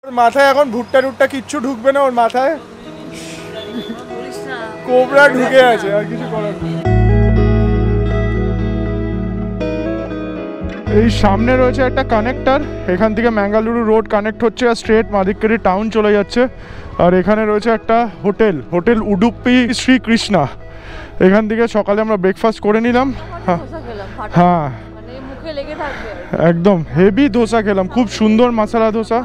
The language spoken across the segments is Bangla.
মাথায় এখন ভুট্টা টুট্টা কিচ্ছু ঢুকবে না, ওর মাথায় কোবরা ঢুকে আছে, আর কিছু করার নেই। এই সামনে রয়েছে একটা কানেক্টর, এখান থেকে ম্যাঙ্গালুরু রোড কানেক্ট হচ্ছে আর স্ট্রেট মাদিক্কেরি টাউন চলে যাচ্ছে। আর এখানে রয়েছে একটা হোটেল উডুপি শ্রীকৃষ্ণা। এখান থেকে সকালে আমরা ব্রেকফাস্ট করে নিলাম। হ্যাঁ একদম হেভি ধোসা খেলাম, খুব সুন্দর মশলা ধোসা,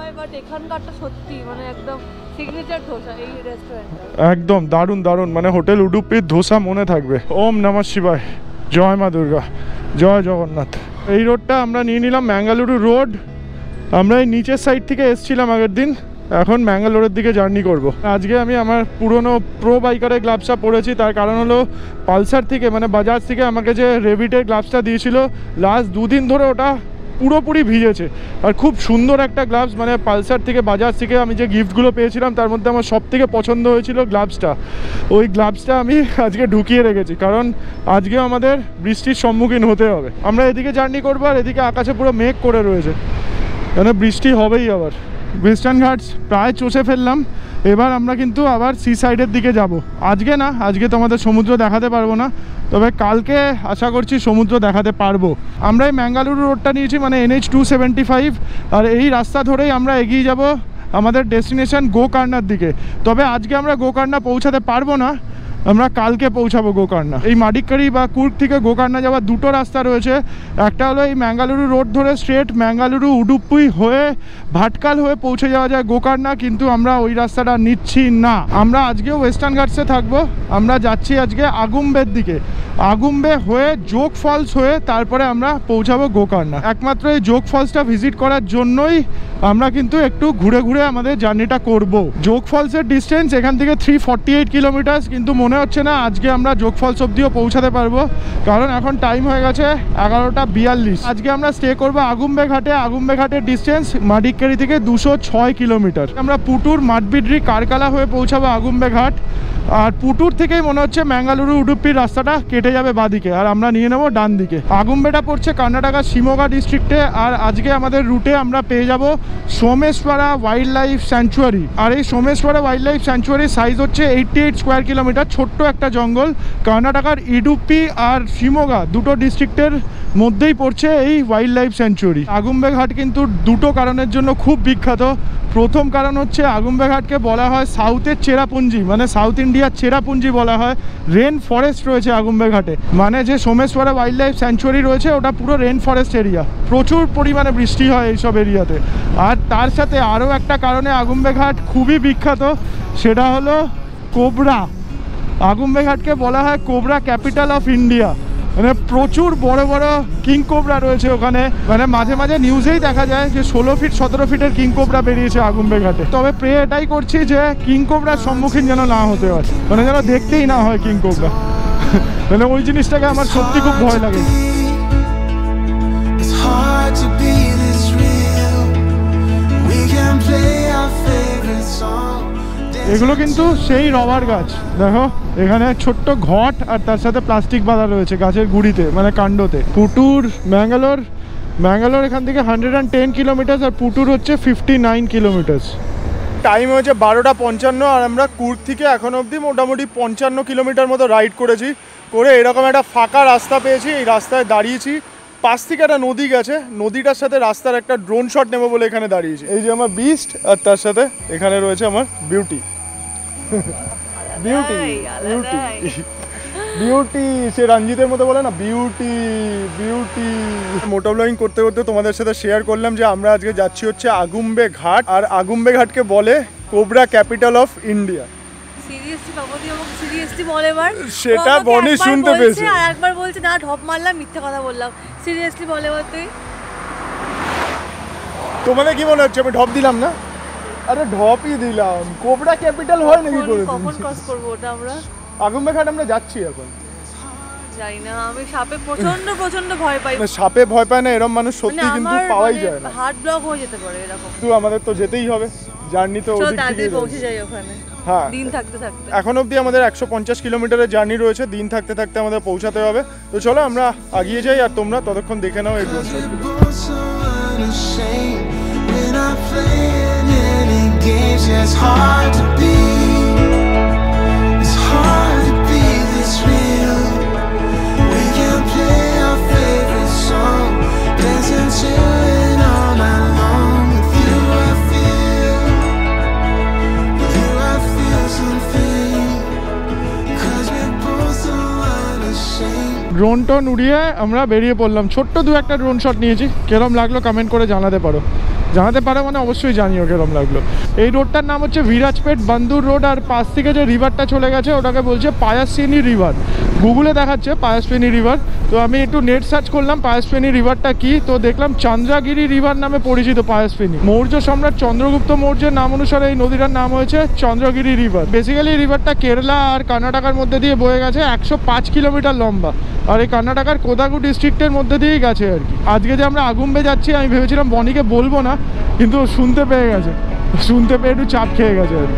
একদম দারুণ দারুণ, মানে হোটেল উডুপির ধোসা মনে থাকবে। ওম নমঃ শিবায়, জয় মা দুর্গা, জয় জগন্নাথ। এই রোডটা আমরা নিয়ে নিলাম ম্যাঙ্গালুরু রোড। আমরা এই নিচের সাইড থেকে এসেছিলাম আগের দিন, এখন ম্যাঙ্গালোরের দিকে জার্নি করব। আজকে আমি আমার পুরনো প্রো বাইকারের গ্লাভসটা পরেছি, তার কারণ হলো পালসার থেকে মানে বাজাজ থেকে আমাকে যে রেভিটের গ্লাভসটা দিয়েছিল লাস্ট 2 দিন ধরে ওটা পুরোপুরি ভিজেছে। আর খুব সুন্দর একটা গ্লাভস, মানে পালসার থেকে বাজাজ থেকে আমি যে গিফটগুলো পেয়েছিলাম তার মধ্যে আমার সব থেকে পছন্দ হয়েছিল গ্লাভসটা। ওই গ্লাভসটা আমি আজকে ঢুকিয়ে রেখেছি, কারণ আজকে আমাদের বৃষ্টির সম্মুখীন হতে হবে। আমরা এদিকে জার্নি করবো আর এদিকে আকাশে পুরো মেঘ করে রয়েছে, মানে বৃষ্টি হবেই। আবার ওয়েস্টার্ন ঘাটস প্রায় চষে ফেললাম, এবার আমরা কিন্তু আবার সি সাইডের দিকে যাব। আজকে না, আজকে তোমাদের সমুদ্র দেখাতে পারবো না, তবে কালকে আশা করছি সমুদ্র দেখাতে পারবো। আমরা এই ম্যাঙ্গালুরু রোডটা নিয়েছি, মানে NH 275, আর এই রাস্তা ধরেই আমরা এগিয়ে যাব আমাদের ডেস্টিনেশন গোকর্ণার দিকে। তবে আজকে আমরা গোকর্ণা পৌঁছাতে পারবো না, আমরা কালকে পৌঁছাবো গোকর্ণা। এই মাডিক্কেরি বা কুর্গ থেকে গোকর্ণা যাওয়ার 2টো রাস্তা রয়েছে। একটা হলো এই ম্যাঙ্গালুরু রোড ধরে স্ট্রেট ম্যাঙ্গালুরু উডুপি হয়ে ভাটকাল হয়ে পৌঁছে যাওয়া যায় গোকর্ণা, কিন্তু আমরা ওই রাস্তাটা নিচ্ছি না। আমরা আজকেও ওয়েস্টার্ন ঘাটসে থাকবো। আমরা যাচ্ছি আজকে আগুম্বের দিকে, আগুম্বে হয়ে যোগ ফলস হয়ে তারপরে আমরা পৌঁছাবো গোকর্ণা। একমাত্র এই যোগ ফলসটা ভিজিট করার জন্যই আমরা কিন্তু একটু ঘুরে ঘুরে আমাদের জার্নিটা করব। যোগ ফলসের ডিস্টেন্স এখান থেকে 348 কিলোমিটার, কিন্তু মনে হচ্ছে না আজকে আমরা যোগ ফলস অব্দিও পৌঁছাতে পারবো, কারণ এখন টাইম হয়ে গেছে 11টা 42। আজকে আমরা স্টে করবো আগুম্বে ঘাটে। আগুম্বে ঘাটের ডিস্টেন্স মাডিক্কেরি থেকে 206 কিলোমিটার। আমরা পুটুর মাডবিড্রি কারকালা হয়ে পৌঁছাবো আগুম্বে ঘাট। আর পুটুর থেকেই মনে হচ্ছে ম্যাঙ্গালুরু উডুপির রাস্তাটা কেটে যাবে বাঁদিকে, আর আমরা নিয়ে নেবো ডান দিকে। আগুম্বেটা পড়ছে কর্ণাটকার শিমোগা ডিস্ট্রিক্টে। আর আজকে আমাদের রুটে আমরা পেয়ে যাব সোমেশ্বরা ওয়াইল্ড লাইফ স্যাংচুয়ারি। আর এই সোমেশ্বরা ওয়াইল্ড লাইফ স্যাংচুয়ারির সাইজ হচ্ছে 88 স্কোয়ার কিলোমিটার, ছোট্ট একটা জঙ্গল। কর্ণাটকার ইডুপি আর শিমোগা 2টো ডিস্ট্রিক্টের মধ্যেই পড়ছে এই ওয়াইল্ড লাইফ স্যাংচুয়ারি। আগুম্বে ঘাট কিন্তু 2টো কারণের জন্য খুব বিখ্যাত। প্রথম কারণ হচ্ছে আগুম্বে ঘাটকে বলা হয় সাউথের চেরাপুঞ্জি, মানে সাউথ ইন্ডিয়ার চেরাপুঞ্জি বলা হয়। রেন ফরেস্ট রয়েছে আগুম্বে ঘাটে, মানে যে সোমেশ্বরা ওয়াইল্ড লাইফ স্যাংচুয়ারি রয়েছে ওটা পুরো রেন ফরেস্ট এরিয়া, প্রচুর পরিমাণে বৃষ্টি হয় এইসব এরিয়াতে। আর তার সাথে আরও একটা কারণে আগুম্বে ঘাট খুবই বিখ্যাত, সেটা হলো কোবরা। আগুম্বে ঘাটকে বলা হয় কোবরা ক্যাপিটাল অফ ইন্ডিয়া, মানে প্রচুর বড় বড় কিং কোবরা রয়েছে ওখানে। মানে মাঝে মাঝে নিউজেই দেখা যায় যে 16 ফিট 17 ফিটের কিং কোবরা বেরিয়েছে আগুম্বে ঘাটে। তবে প্রে এটাই করছি যে কিং কোবরার সম্মুখীন যেন না হতে হয়, মানে যেন দেখতেই না হয় কিং কোবরা। মানে ওই জিনিসটাকে আমার সত্যি খুব ভয় লাগে। এগুলো কিন্তু সেই রবার গাছ, দেখো এখানে ছোট্ট ঘট আর তার সাথে প্লাস্টিক বাঁধা রয়েছে গাছের গুড়িতে, মানে কাণ্ডতে। পুটুর ম্যাঙ্গালোর এখান থেকে 110 কিলোমিটার, আর পুটুর হচ্ছে 59 কিলোমিটার। টাইম হয়েছে 12:55, আর আমরা কুর্গ থেকে এখন অবধি মোটামুটি 55 কিলোমিটার মতো রাইড করেছি। করে এরকম একটা ফাঁকা রাস্তা পেয়েছি, এই রাস্তায় দাঁড়িয়েছি। পাশ থেকে একটা নদী গেছে, নদীটার সাথে রাস্তার একটা ড্রোন শট নেবো বলে এখানে দাঁড়িয়েছি। এই যে আমার বিস্ট, আর তার সাথে এখানে রয়েছে আমার বিউটি। বিউটি বিউটি বিউটি, সে রঞ্জিতের মতো বলে না, বিউটি বিউটি। মোটো ব্লগিং করতে করতে তোমাদের সাথে শেয়ার করলাম যে আমরা আজকে যাচ্ছি হচ্ছে আগুম্বে ঘাট। আর আগুম্বে ঘাটকে বলে কোবরা ক্যাপিটাল অফ ইন্ডিয়া। সেটা বনি শুনতে পেয়েছে, আর একবার বলছে না ঢপ মারলাম, মিথ্যা কথা বললাম। সিরিয়াসলি বলে তুই, তোমাদের কি মনে হচ্ছে আমি ঢপ দিলাম না? আরে ঢপই দিলাম। কোবরা ক্যাপিটাল হয় নাকি? করে কখন ক্রস করব ওটা আমরা? আগুম্বে ঘাট আমরা যাচ্ছি এখন। জানি না, আমি সাপে প্রচন্ড ভয় পাই। সাপে ভয় পায় না এরকম মানুষ সত্যি কিন্তু পাওয়াই যায় না। হার্ট ব্লক হয়ে যেতে পারে এরকম। তো আমাদের তো যেতেই হবে, জার্নি তো ওদিক থেকে পৌঁছে যাই ওখানে। হ্যাঁ, দিন থাকতে থাকতে। এখন অবধি আমাদের 150 কিলোমিটারের জার্নি রয়েছে, দিন থাকতে থাকতে আমাদের পৌঁছাতে হবে। তো চলো আমরা এগিয়ে যাই, আর তোমরা ততক্ষণ দেখে নাও এই drone shot. hard to be. It's hard to be this real. We can play our favorite song, dancing to it all night long. With you I feel something, 'cause we're both so unashamed. Drone টোন উড়িয়ে আমরা বেরিয়ে পড়লাম। ছোট্ট দু একটা ড্রোন শট নিয়েছি, কেরম লাগলো কমেন্ট করে জানাতে পারো। মানে অবশ্যই জানিও কেরম লাগলো। এই রোডটার নাম হচ্ছে ভিরাজপেট বান্দুর রোড, আর পাশ থেকে যে রিভারটা চলে গেছে ওটাকে বলছে পায়াসফেনী রিভার। গুগলে দেখাচ্ছে পায়াসফেনী রিভার, তো আমি একটু নেট সার্চ করলাম পায়াসফেনী রিভারটা কি, তো দেখলাম চন্দ্রগিরি রিভার নামে পরিচিত পায়াসফেনী। মৌর্য সম্রাট চন্দ্রগুপ্ত মৌর্যের নাম অনুসারে এই নদীটার নাম হয়েছে চন্দ্রগিরি রিভার। বেসিক্যালি এই রিভারটা কেরালা আর কর্ণাটকার মধ্যে দিয়ে বয়ে গেছে, 105 কিলোমিটার লম্বা, আর এই কর্ণাটকার কোদাগু ডিস্ট্রিক্টের মধ্যে দিয়েই গেছে আর কি। আজকে যে আমরা আগুম্বে যাচ্ছি, আমি ভেবেছিলাম বনিকে বলবো না, কিন্তু শুনতে পেয়ে গেছে, শুনতে পেয়ে একটু চাপ খেয়ে গেছে আর কি।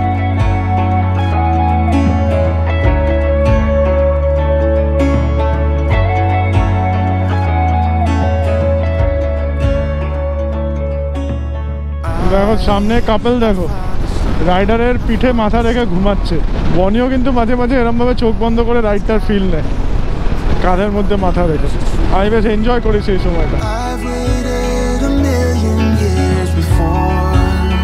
দেখো সামনে কাপল, দেখো রাইডারের পিঠে মাথা রেখে ঘুমাচ্ছে। বনিও কিন্তু মাঝে মাঝে এরমভাবে চোখ বন্ধ করে রাইডটার ফিল নেয়, কাঁধের মধ্যে মাথা রেখে। আমি বেশ এনজয় করেছি এই সময়টা। I've waited a million years before,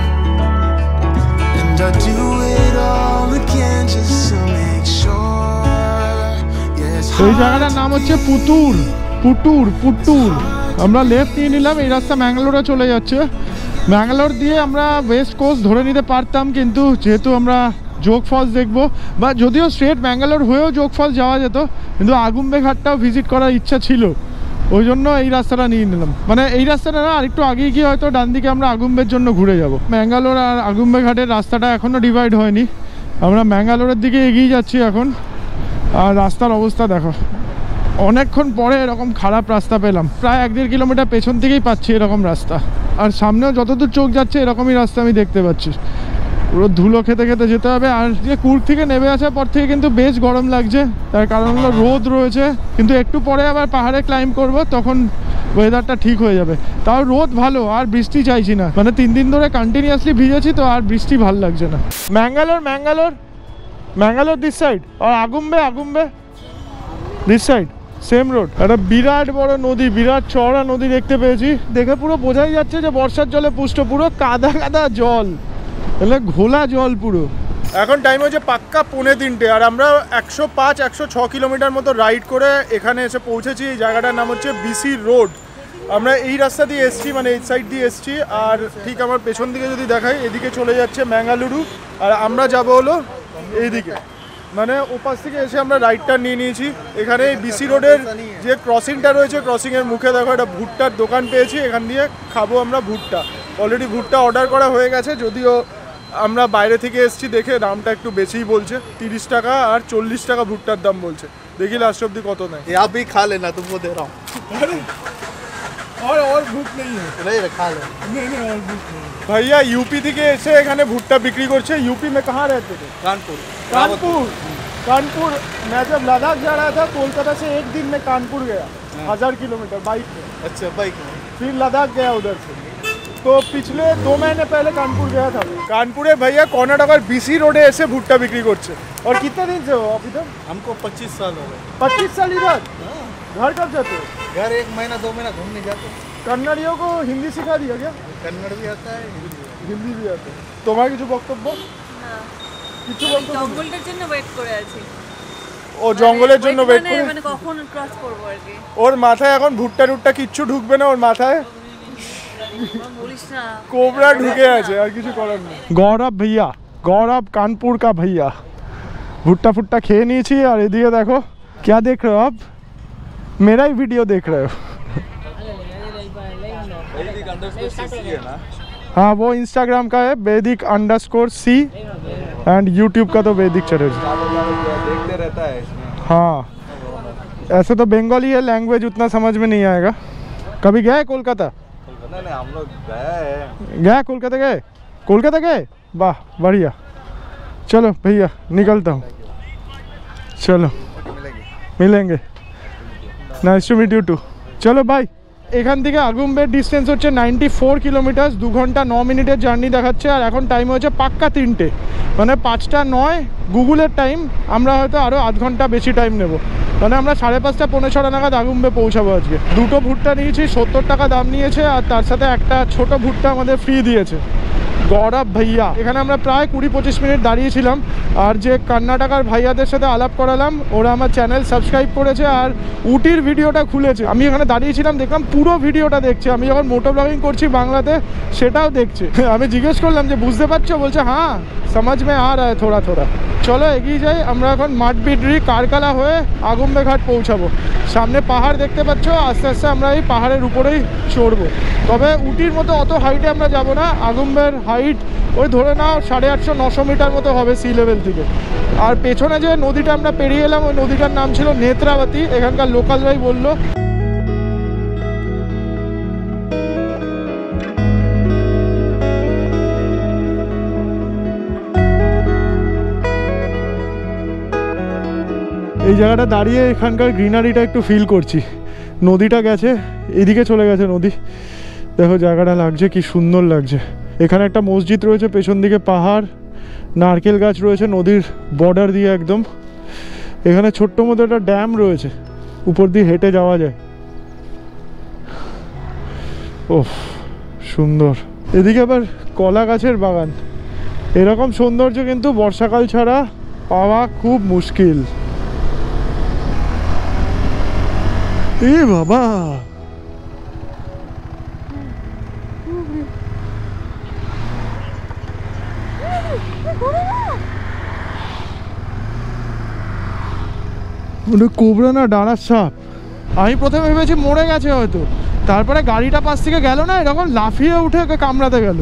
and I'll do it all again just to make sure. Yes, এই জায়গাটার নাম হচ্ছে পুটুর। আমরা লেফট নিয়ে নিলাম, এই রাস্তা ম্যাঙ্গালোরে চলে যাচ্ছে। ম্যাঙ্গালোর দিয়ে আমরা ওয়েস্ট কোস্ট ধরে নিতে পারতাম, কিন্তু যেহেতু আমরা যোগ ফলস দেখবো, বা যদিও স্ট্রেট ম্যাঙ্গালোর হয়েও যোগ ফলস যাওয়া যেত, কিন্তু আগুম্বে ঘাটটাও ভিজিট করার ইচ্ছা ছিল, ওই জন্য এই রাস্তাটা নিয়ে নিলাম। মানে এই রাস্তাটা না, আরেকটু আগে গিয়ে হয়তো ডান দিকে আমরা আগুম্বের জন্য ঘুরে যাব। ম্যাঙ্গালোর আর আগুম্বে ঘাটের রাস্তাটা এখনও ডিভাইড হয়নি, আমরা ম্যাঙ্গালোরের দিকে এগিয়ে যাচ্ছি এখন। আর রাস্তার অবস্থা দেখো, অনেকক্ষণ পরে এরকম খারাপ রাস্তা পেলাম। প্রায় 1-1.5 কিলোমিটার পেছন থেকেই পাচ্ছি এরকম রাস্তা, আর সামনেও যতদূর চোখ যাচ্ছে এরকমই রাস্তা আমি দেখতে পাচ্ছি। পুরো ধুলো খেতে খেতে যেতে হবে। আর যে কুর্গ থেকে নেমে আসার পর থেকে কিন্তু বেশ গরম লাগছে, তার কারণ হলো রোদ রয়েছে, কিন্তু একটু পরে আবার পাহাড়ে ক্লাইম্ব করব, তখন ওয়েদারটা ঠিক হয়ে যাবে। তাও রোদ ভালো, আর বৃষ্টি চাইছি না, মানে 3 দিন ধরে কন্টিনিউয়াসলি ভিজেছি, তো আর বৃষ্টি ভাল লাগছে না। ম্যাঙ্গালোর দিস সাইড, আর Agumbe this side, same road. একটা বিরাট বড় নদী, বিরাট চওড়া নদী দেখতে পেয়েছি। দেখে পুরো বোঝাই যাচ্ছে যে বর্ষার জলে পুষ্ট, পুরো কাদা জল, তাহলে ঘোলা জল পুরো। এখন টাইম হচ্ছে পাক্কা 2:45, আর আমরা 105-106 কিলোমিটার মতো রাইড করে এখানে এসে পৌঁছেছি। এই জায়গাটার নাম হচ্ছে বিসি রোড। আমরা এই রাস্তা দিয়ে এসছি, মানে এই সাইড দিয়ে এসছি, আর ঠিক আমার পেছন দিকে যদি দেখাই, এদিকে চলে যাচ্ছে ম্যাঙ্গালুরু, আর আমরা যাব হলো এইদিকে। মানে ওপাশ থেকে এসে আমরা রাইডটা নিয়ে নিয়েছি। এখানে বিসি রোডের যে ক্রসিংটা রয়েছে, ক্রসিংয়ের মুখে দেখো একটা ভুট্টার দোকান পেয়েছি, এখান দিয়ে খাবো আমরা ভুট্টা। অলরেডি ভুট্টা অর্ডার করা হয়ে গেছে, যদিও আমরা বাইরে থেকে এসেছি দেখে দামটা একটু বেশিই বলছে, 30 টাকা আর 40 টাকা ভুট্টার দাম বলছে। দেখি লাস্ট অব্দি কত নেয়। आप भी खा लेना, तुमको दे रहा हूँ। और भूख नहीं है। नहीं खा ले। नहीं और भूख नहीं। भैया यूपी থেকে এসে এখানে ভুট্টা বিক্রি করছে। यूपी में कहाँ रहते थे? कानपुर। मैं जब लद्दाख जा रहा था कोलकाता से, एक दिन में कानपुर गया, 1000 किलोमीटर बाइक में। अच्छा बाइक में। फिर लद्दाख गया उधर से, तो पिछले 2 महीने पहले कानपुर गया था। कानपुरे भैया कर्नाटक बीसी रोडे ऐसे भुट्टा बिक्री करছে। और कितने दिन से हो आप इधर? हमको 25 साल हो गए। 25 साल इधर? घर कब जाते हो? घर 1 महीना 2 महीना घूमने जाते। कन्नड़ियों को हिंदी सिखा दिया क्या? कन्नड़ भी आता है, হিন্দি भी आता है। তোমার কিছু বক্তব্য? না, কিছু বক্তব্য? জঙ্গলটার জন্য ওয়েট করে আছি। ও জঙ্গলের জন্য ওয়েট করে, মানে কখন ক্রস করব আর কি। ওর মাথায় এখন ভুট্টা টুট্টা কিচ্ছু ঢুকবে না, ওর মাথায় বলিস না, कोबरा ढुके আছে, আর কিছু করার নেই। গৌরব भैया, गौरव कानपुर का भैया। भुट्टा फुट्टा খেয়ে নিয়েছি, আর এদিকে দেখো क्या देख रहे हो आप? मेरा ही वीडियो देख रहे हो? हाँ, वो इंस्टाग्राम का है वैदिक_C, एंड यूट्यूब का तो वैदिक चैनल देखते रहता है इसमें। हाँ, ऐसे तो बंगाली है, लैंग्वेज उतना समझ में नहीं आएगा। कभी गए कोलकाता? नहीं हम लोग गए कोलकाता गए? वाह बढ़िया। चलो भैया निकलता हूँ, चलो मिलेंगे। Nice to meet you too. चलो बाय। এখান থেকে আগুম্বের ডিস্টেন্স হচ্ছে 94 কিলোমিটার, 2 ঘন্টা 9 মিনিটের জার্নি দেখাচ্ছে। আর এখন টাইম হচ্ছে পাক্কা 3টে, মানে 5টা 9 গুগলের টাইম। আমরা হয়তো আরও আধ ঘন্টা বেশি টাইম নেব, মানে আমরা 5:30 পৌনে 6 নাগাদ আগুম্বে পৌঁছাবো আজকে। 2টো ভুট্টা নিয়েছি, 70 টাকা দাম নিয়েছে, আর তার সাথে একটা ছোট ভুট্টা আমাদের ফ্রি দিয়েছে গৌরব ভাইয়া। এখানে আমরা প্রায় 20-25 মিনিট দাঁড়িয়েছিলাম। আর যে কর্ণাটকার ভাইয়াদের সাথে আলাপ করালাম, ওরা আমার চ্যানেল সাবস্ক্রাইব করেছে আর উটির ভিডিওটা খুলেছে। আমি এখানে দাঁড়িয়েছিলাম, দেখলাম পুরো ভিডিওটা দেখছে। আমি যখন মোটো ব্লগিং করছি বাংলাতে, সেটাও দেখছে। আমি জিজ্ঞেস করলাম যে বুঝতে পারছো? বলছে হ্যাঁ, সমাজ মে আ রা হ্যায় থোড়া থোড়া। চলো এগিয়ে যাই। আমরা এখন মাঠবিডরি কারকালা হয়ে আগুম্বে ঘাট পৌঁছাবো। সামনে পাহাড় দেখতে পাচ্ছ, আস্তে আস্তে আমরা এই পাহাড়ের উপরেই চড়বো। তবে উটির মতো অত হাইটে আমরা যাব না। আগুম্বের হাইট ওই ধরে নাও 850-900 মিটার মতো হবে সি লেভেল থেকে। আর পেছনে যে নদীটা আমরা পেরিয়ে এলাম, ওই নদীটার নাম ছিল নেত্রাবতী। এখানকার লোকালরাই বললো। এই জায়গাটা দাঁড়িয়ে এখানকার গ্রিনারিটা একটু ফিল করছি। নদীটা গেছে, এদিকে চলে গেছে নদী। দেখো জায়গাটা লাগছে, কি সুন্দর লাগছে। এখানে একটা মসজিদ রয়েছে, পেছন দিকে পাহাড়, নারকেল গাছ রয়েছে নদীর বর্ডার দিয়ে একদম। এখানে ছোট্ট মতো একটা ড্যাম রয়েছে, উপর দিয়ে হেঁটে যাওয়া যায়। ওহ সুন্দর। এদিকে আবার কলা গাছের বাগান। এরকম সৌন্দর্য কিন্তু বর্ষাকাল ছাড়া পাওয়া খুব মুশকিল। এ বাবা, কোবরা না ডানার সাপ। আমি প্রথমে ভেবেছি মরে গেছে হয়তো, তারপরে গাড়িটা পাশ থেকে গেল না, এরকম লাফিয়ে উঠে ওকে কামড়াতে গেল।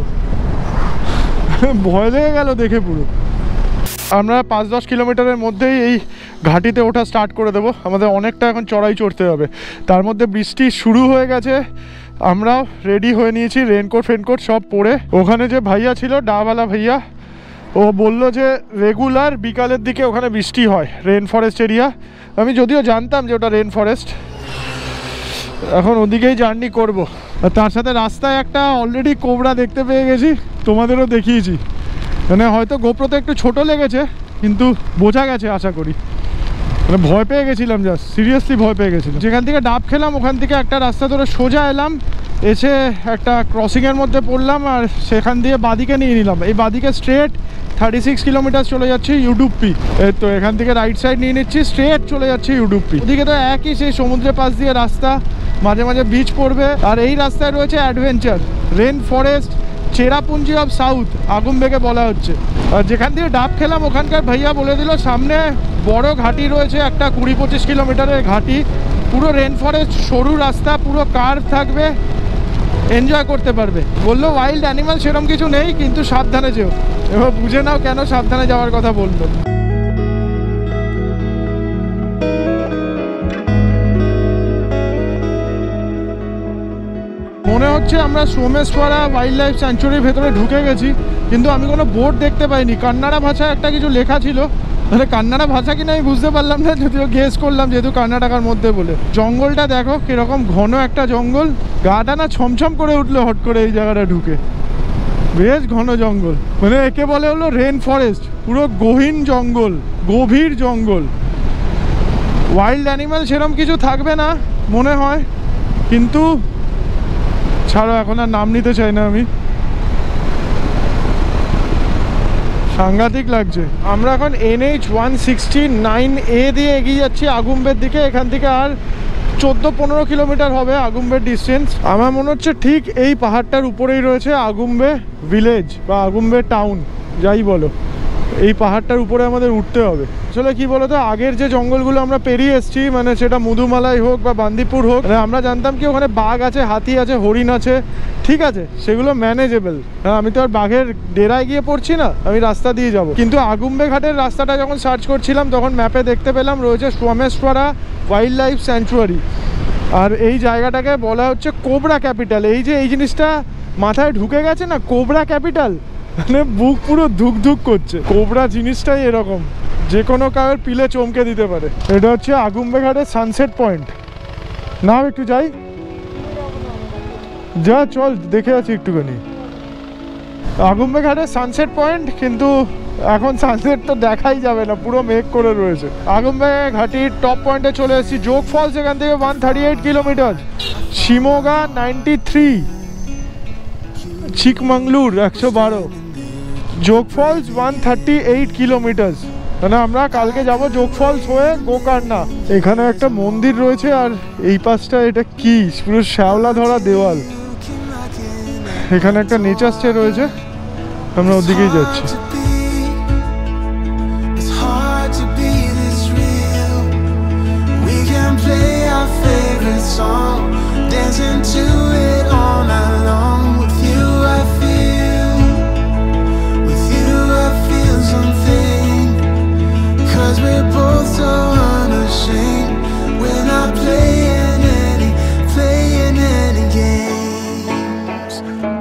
ভয় লেগে গেল দেখে পুরো। আমরা 5-10 কিলোমিটারের মধ্যেই এই ঘাটিতে ওঠা স্টার্ট করে দেবো। আমাদের অনেকটা এখন চড়াই চড়তে হবে। তার মধ্যে বৃষ্টি শুরু হয়ে গেছে। আমরাও রেডি হয়ে নিয়েছি, রেনকোট ফেনকোট সব পরে। ওখানে যে ভাইয়া ছিল, ডাওয়ালা ভাইয়া, ও বলল যে রেগুলার বিকালের দিকে ওখানে বৃষ্টি হয়, রেন ফরেস্ট এরিয়া। আমি যদিও জানতাম যে ওটা রেন ফরেস্ট। এখন ওদিকেই জার্নি করব। আর তার সাথে রাস্তায় একটা অলরেডি কোবরা দেখতে পেয়ে গেছি, তোমাদেরও দেখিয়েছি। মানে হয়তো গোপ্রোতে একটু ছোট লেগেছে, কিন্তু বোঝা গেছে আশা করি। মানে ভয় পেয়ে গেছিলাম, জাস্ট সিরিয়াসলি ভয় পেয়ে গেছিলাম। যেখান থেকে ডাব খেলাম ওখান থেকে একটা রাস্তা ধরে সোজা এলাম, এসে একটা ক্রসিংয়ের মধ্যে পড়লাম, আর সেখান দিয়ে বাদিকে নিয়ে নিলাম। এই বাদিকে স্ট্রেট 36 কিলোমিটার চলে যাচ্ছি ইউডুপ্পি। তো এখান থেকে রাইট সাইড নিয়ে নিচ্ছি, স্ট্রেট চলে যাচ্ছি ইউডুপ্পি। ওদিকে তো একই সেই সমুদ্রের পাশ দিয়ে রাস্তা, মাঝে মাঝে বিচ পড়বে। আর এই রাস্তায় রয়েছে adventure, rain forest, Cherrapunji of south আগুম্বেকে বলা হচ্ছে। আর যেখান থেকে ডাব খেলাম ওখানকার ভাইয়া বলে দিল সামনে বড় ঘাটি রয়েছে, একটা 20-25 কিলোমিটারের ঘাটি, পুরো রেন ফরেস্ট, সরু রাস্তা, পুরো কার্ভ থাকবে, এনজয় করতে পারবে। বললো ওয়াইল্ড অ্যানিমাল সেরকম কিছু নেই, কিন্তু সাবধানে যেও। এবার বুঝে নাও কেন সাবধানে যাওয়ার কথা বললো। মনে হচ্ছে আমরা সোমেশ্বরা ওয়াইল্ড লাইফ স্যাংচুয়ারির ভেতরে ঢুকে গেছি, কিন্তু আমি কোনো বোর্ড দেখতে পাইনি। কান্নাড়া ভাষায় একটা কিছু লেখা ছিল, মানে কান্নাড়া ভাষা কিনা আমি বুঝতে পারলাম না, যদিও গেস করলাম যেহেতু কর্ণাটকার মধ্যে বলে। জঙ্গলটা দেখো কিরকম ঘন একটা জঙ্গল, গাটা না ছমছম করে উঠলো হট করে এই জায়গাটা ঢুকে। বেশ ঘন জঙ্গল, মানে একে বলে হলো রেন ফরেস্ট, পুরো গহীন জঙ্গল, গভীর জঙ্গল। ওয়াইল্ড অ্যানিম্যাল সেরকম কিছু থাকবে না মনে হয়, কিন্তু ছাড়ো, এখন আর নাম নিতে চাই না আমি। সাংঘাতিক লাগছে। আমরা এখন NH 169A দিয়ে এগিয়ে যাচ্ছি আগুম্বের দিকে। এখান থেকে আর 14-15 কিলোমিটার হবে আগুম্বের ডিস্টেন্স। আমার মনে হচ্ছে ঠিক এই পাহাড়টার উপরেই রয়েছে আগুম্বে ভিলেজ বা আগুম্বে টাউন, যাই বলো। এই পাহাড়টার উপরে আমাদের উঠতে হবে। আসলে কি বলতো, আগের যে জঙ্গলগুলো আমরা পেরিয়ে এসেছি, মানে সেটা মধুমালাই হোক বা বান্দিপুর হোক, মানে আমরা জানতাম কি ওখানে বাঘ আছে, হাতি আছে, হরিণ আছে, ঠিক আছে, সেগুলো ম্যানেজেবল। আমি তো আর বাঘের ডেরায় গিয়ে পড়ছি না, আমি রাস্তা দিয়ে যাব। কিন্তু আগুম্বে ঘাটের রাস্তাটা যখন সার্চ করছিলাম তখন ম্যাপে দেখতে পেলাম রয়েছে সোমেশ্বরা ওয়াইল্ড লাইফ স্যাংচুয়ারি। আর এই জায়গাটাকে বলা হচ্ছে কোবরা ক্যাপিটাল। এই যে এই জিনিসটা মাথায় ঢুকে গেছে না, কোবরা ক্যাপিটাল, মানে বুক পুরো ধুক ধুক করছে। কোবরা জিনিসটাই এরকম, যে কোনো কারোর পিলে চমকে দিতে পারে। এটা হচ্ছে আগুম্বে ঘাটের সানসেট পয়েন্ট। নাও একটু যাই। যা চল দেখে আছি একটুখানি আগুম্বে ঘাটের সানসেট পয়েন্ট, কিন্তু এখন সানসেট তো দেখাই যাবে না, পুরো মেঘ করে রয়েছে। আগুম্বে ঘাটির টপ পয়েন্টে চলে এসেছি। যোগ ফলস এখান থেকে 138 কিলোমিটার, শিমোগা 93, চিকমাঙ্গলুর 112, যোগ ফলস 138 কিলোমিটার। মানে আমরা কালকে যাব যোগ ফলস হয়ে গোকর্ণা। এখানে একটা মন্দির রয়েছে, আর এই পাশটা এটা কি পুরো শ্যাওলা ধরা দেওয়াল। এখানে একটা নেচার স্টে রয়েছে, আমরা ওদিকেই যাচ্ছি। It's hard to be this real. We can play our favorite song, dancing to it all night long. With you I feel something, 'cause we're both so unashamed. We're not playing any games.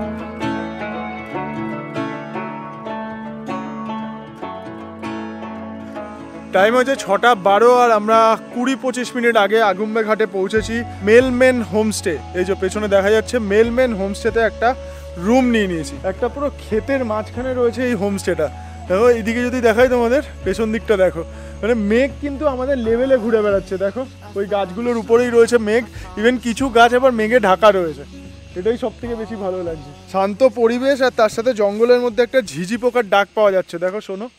Time হচ্ছে 6:12 আর আমরা 20-25 মিনিট আগে আগুম্বে ঘাটে পৌঁছেছি। মেলমেন হোমস্টে, এই যে পেছনে দেখা যাচ্ছে মেলমেন হোমস্টেতে একটা রুম নিয়ে নিয়েছি। একটা পুরো ক্ষেতের মাঝখানে রয়েছে এই হোমস্টেটা। দেখো এইদিকে যদি দেখাই তোমাদের, পেছন দিকটা দেখো, মানে মেঘ কিন্তু আমাদের লেভেলে ঘুরে বেড়াচ্ছে। দেখো ওই গাছগুলোর উপরেই রয়েছে মেঘ, ইভেন কিছু গাছ আবার মেঘে ঢাকা রয়েছে। এটাই সব থেকে বেশি ভালো লাগছে, শান্ত পরিবেশ, আর তার সাথে জঙ্গলের মধ্যে একটা ঝিঝি পোকার ডাক পাওয়া যাচ্ছে। দেখো শোনো,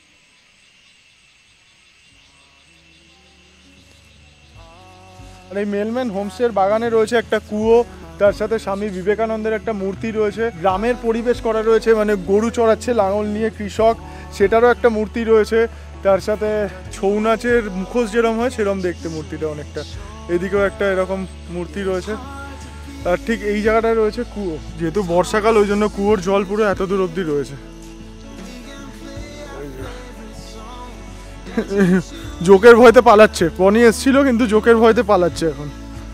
আর এই মেলম্যান হোমস্টের বাগানে রয়েছে একটা কুয়ো, তার সাথে স্বামী বিবেকানন্দের একটা মূর্তি রয়েছে। গ্রামের পরিবেশ করা রয়েছে, মানে গরু চড়াচ্ছে লাঙল নিয়ে কৃষক, সেটারও একটা মূর্তি রয়েছে। তার সাথে ছৌ নাচের মুখোশ যেরকম হয় সেরকম দেখতে মূর্তিটা অনেকটা। এদিকেও একটা এরকম মূর্তি রয়েছে, আর ঠিক এই জায়গাটায় রয়েছে কুয়ো। যেহেতু বর্ষাকাল ওই জন্য কুয়োর জল পুরো এত দূর অবধি রয়েছে। জোকের ভয়তে পালাচ্ছে, পনি এসেছিল কিন্তু জোকের ভয়তে পালাচ্ছে এখন।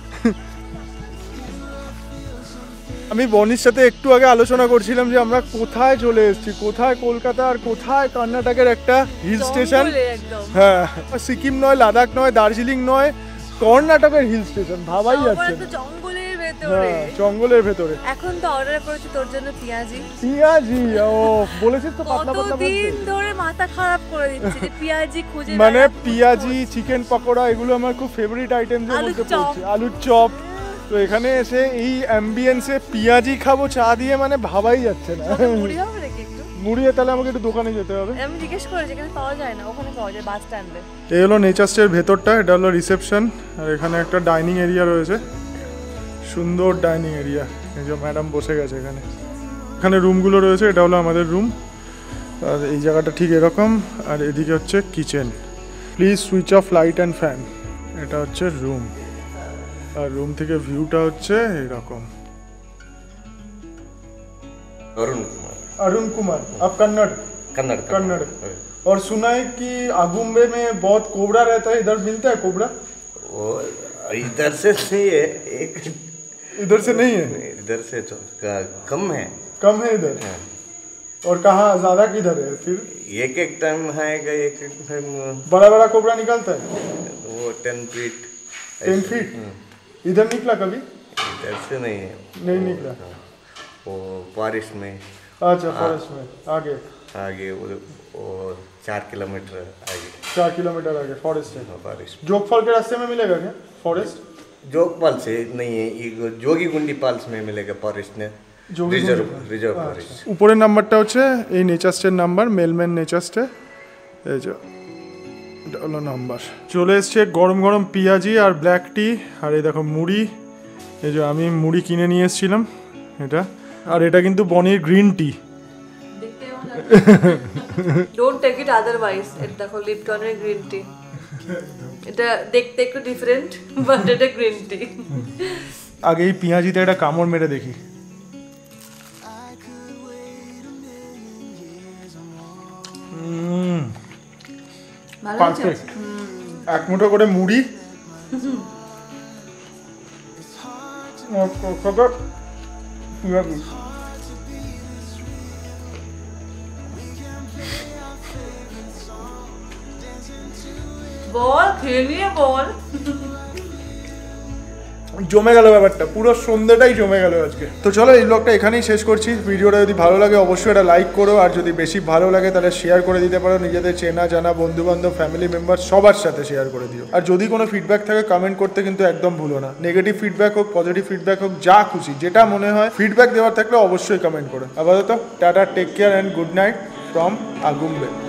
আমি বনির সাথে একটু আগে আলোচনা করছিলাম যে আমরা কোথায় চলে এসেছি, কোথায় কলকাতা আর কোথায় কর্ণাটকের একটা হিল স্টেশন। হ্যাঁ, সিকিম নয়, লাদাখ নয়, দার্জিলিং নয়, কর্ণাটকের হিল স্টেশন, ভাবাই যাচ্ছে না। জঙ্গলের ভেতরে, জঙ্গলের ভেতরে। এখন তো অর্ডার করেছি তোর জন্য পিয়াজি। পিয়াজি, ও বলেছিস তো পাতলা পাতলা বলতে। কতদিন ধরে মাথা খারাপ করে দিচ্ছি যে পিয়াজি খুঁজে মানে পিয়াজি, চিকেন পকোড়া, এগুলো আমার খুব ফেভারিট আইটেম এর মধ্যে পড়ছে। আলুর চপ। তো এখানে এসে এই অ্যাম্বিয়েন্সে পিয়াজি খাবো চা দিয়ে, মানে ভাবাই যাচ্ছে না। মুড়ি হবে নাকি একটু? মুড়িয়ে তাহলে আমাকে একটু দোকানে যেতে হবে। আমি জিজ্ঞেস করেছি, এখানে পাওয়া যায় না, ওখানে পাওয়া যায় বাস স্ট্যান্ডে। এই হলো নেচার স্টের ভেতরটা, এটা হলো রিসেপশন, আর এখানে একটা ডাইনিং এরিয়া রয়েছে, সুন্দর ডাইনিং এরিয়া। এই যে ম্যাডাম বসে গেছে এখানে। এখানে রুমগুলো রয়েছে, এটা হলো আমাদের রুম, আর এই জায়গাটা ঠিক এরকম, আর এদিকে হচ্ছে kitchen. Please switch off light and fan. এটা হচ্ছে রুম, আর রুম থেকে ভিউটা হচ্ছে এরকম। अरुण कुमार आप कन्नड़? कन्नड़। और सुना है कि आगुम्बे में बहुत कोबरा रहता है, इधर मिलता है कोबरा? वो इधर से नहीं है, एक इधर से नहीं है, इधर से तो कम है। कम है इधर। हाँ। और कहाँ ज्यादा किधर है फिर? एक टाइम है, एक टाइम बड़ा बड़ा कोबरा निकलता है, वो 10 फीट। 10 फीट। इधर निकला कभी? इधर से नहीं है, नहीं निकला। वो बारिश में। अच्छा, फॉरेस्ट में आगे आगे वो 4 किलोमीटर आगे। 4 किलोमीटर आगे फॉरेस्ट है। बारिश जोगफॉल के रास्ते में मिलेगा क्या फॉरेस्ट? जोगपाल से नहीं है, ये जोगी गुंडी पाल्स में मिलेगा फॉरेस्ट ने। Reserve forest. উপরের নাম্বারটা হচ্ছে এই নেচার স্টের নাম্বার, মেলম্যান নেচার স্টে। এই যে এটা হলো নাম্বার। চলে এসছে গরম গরম পিয়াজি আর ব্ল্যাক টি, আর এই দেখো মুড়ি। এই যে আমি মুড়ি কিনে নিয়ে এসেছিলাম এটা, আর এটা কিন্তু বনির green tea. Don't take it otherwise. এটা দেখো লিপটনের গ্রিন টি, এটা দেখতে একটু ডিফারেন্ট বাট এটা গ্রিন টি। আগে এই পেঁয়াজিতে একটা কামড় মেরে দেখি। পারফেক্ট। এক মুঠো করে মুড়ি, বল খেয়ে নিয়ে বল। জমে গেল ব্যাপারটা, পুরো সন্ধ্যেটাই জমে গেল আজকে। তো চলো এই ব্লগটা এখানেই শেষ করছি। ভিডিওটা যদি ভালো লাগে অবশ্যই এটা লাইক করো, আর যদি বেশি ভালো লাগে তাহলে শেয়ার করে দিতে পারো নিজেদের চেনা জানা বন্ধু বান্ধব ফ্যামিলি মেম্বার সবার সাথে শেয়ার করে দিও। আর যদি কোনো ফিডব্যাক থাকে কমেন্ট করতে কিন্তু একদম ভুলো না, নেগেটিভ ফিডব্যাক হোক পজিটিভ ফিডব্যাক হোক যা খুশি যেটা মনে হয় ফিডব্যাক দেওয়ার থাকলে অবশ্যই কমেন্ট করো। আপাতত tata, take care and good night from আগুম্বে।